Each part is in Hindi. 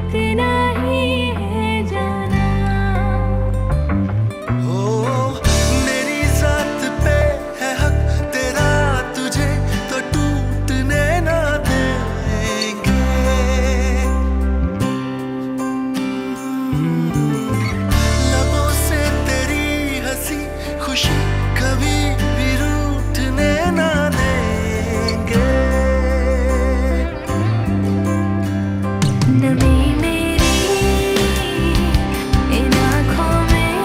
इतना ही है जाना। हो मेरी जात पे है हक तेरा, तुझे तो टूटने ना देंगे। लबों से तेरी हंसी खुशी कभी भी रूठने ना देंगे। नमी मेरी इन आँखों में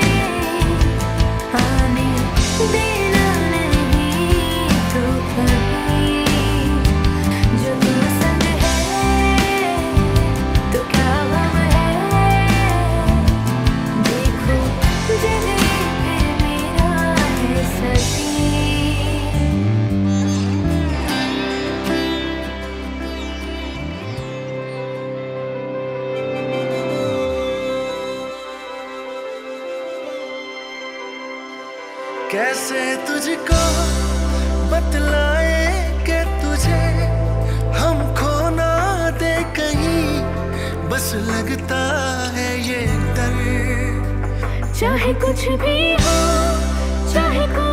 आने देना नहीं तो कभी, जो तू संग है तो क्या गम है, देखो जिंदगी पे मेरा है सजी। कैसे तुझको बतलाए कि तुझे हम खो ना दे कहीं, बस लगता है ये डर। चाहे कुछ भी हो, चाहे कोई